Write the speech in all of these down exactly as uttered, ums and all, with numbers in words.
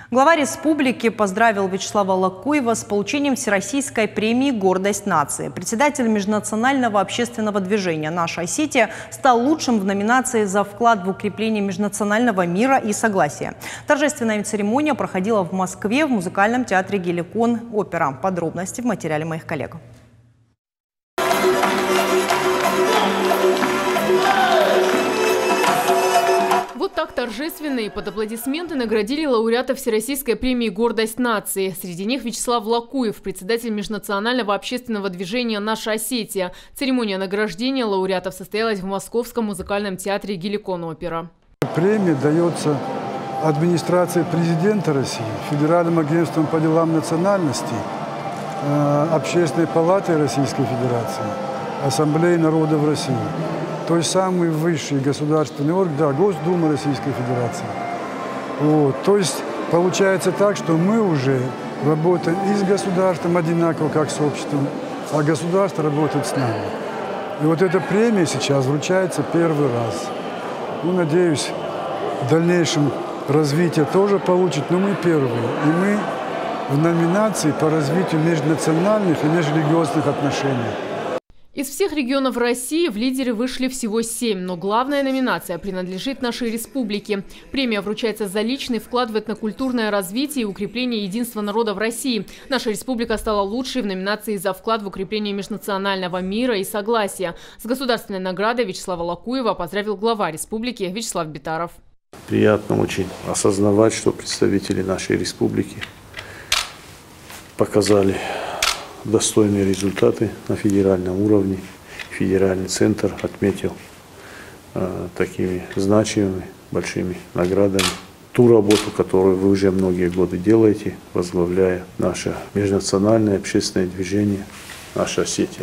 Глава республики поздравил Вячеслава Лакуева с получением Всероссийской премии «Гордость нации». Председатель межнационального общественного движения «Наша Осетия» стал лучшим в номинации за вклад в укрепление межнационального мира и согласия. Торжественная церемония проходила в Москве в музыкальном театре «Геликон Опера». Подробности в материале моих коллег. Вот так торжественно и под аплодисменты наградили лауреата Всероссийской премии «Гордость нации». Среди них Вячеслав Лакуев, председатель межнационального общественного движения «Наша Осетия». Церемония награждения лауреатов состоялась в Московском музыкальном театре «Геликон Опера». Премия дается администрацией президента России, Федеральным агентством по делам национальностей, Общественной палатой Российской Федерации, Ассамблеей народов России. То есть самый высший государственный орган, да, Госдума Российской Федерации. Вот. То есть получается так, что мы уже работаем и с государством одинаково, как с обществом, а государство работает с нами. И вот эта премия сейчас вручается первый раз. Ну, надеюсь, в дальнейшем развитие тоже получит, но мы первые. И мы в номинации по развитию межнациональных и межрелигиозных отношений. Из всех регионов России в лидеры вышли всего семь, но главная номинация принадлежит нашей республике. Премия вручается за личный вклад в этнокультурное развитие и укрепление единства народов России. Наша республика стала лучшей в номинации за вклад в укрепление межнационального мира и согласия. С государственной наградой Вячеслава Лакуева поздравил глава республики Вячеслав Битаров. Приятно очень осознавать, что представители нашей республики показали достойные результаты на федеральном уровне. Федеральный центр отметил э, такими значимыми, большими наградами ту работу, которую вы уже многие годы делаете, возглавляя наше межнациональное общественное движение «Наша Осетия».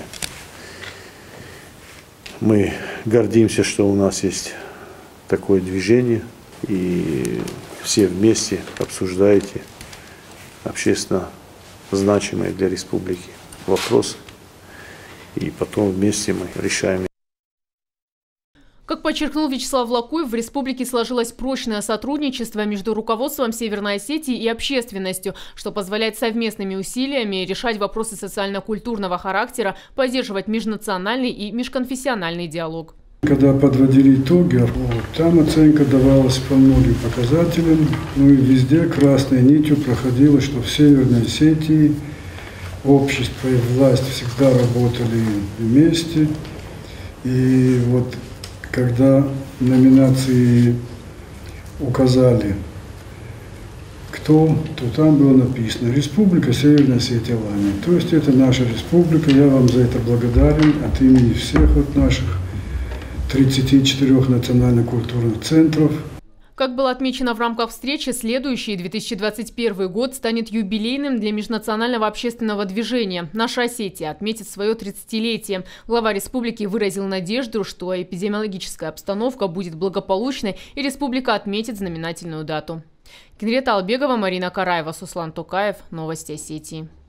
Мы гордимся, что у нас есть такое движение, и все вместе обсуждаете общественно значимые для республики вопросы, и потом вместе мы решаем. Как подчеркнул Вячеслав Лакуев, в республике сложилось прочное сотрудничество между руководством Северной Осетии и общественностью, что позволяет совместными усилиями решать вопросы социально-культурного характера, поддерживать межнациональный и межконфессиональный диалог. Когда подводили итоги, вот, там оценка давалась по многим показателям, ну и везде красной нитью проходило, что в Северной Осетии общество и власть всегда работали вместе. И вот когда номинации указали, кто, то там было написано «Республика Северная Осетия Алания». То есть это наша республика, я вам за это благодарен от имени всех вот наших тридцати четырёх национально-культурных центров. Как было отмечено в рамках встречи, следующий две тысячи двадцать первый год станет юбилейным для межнационального общественного движения. Наша Осетия отметит свое тридцатилетие. Глава республики выразил надежду, что эпидемиологическая обстановка будет благополучной и республика отметит знаменательную дату. Кинрета Албегова, Марина Караева, Суслан Токаев. Новости Осетии.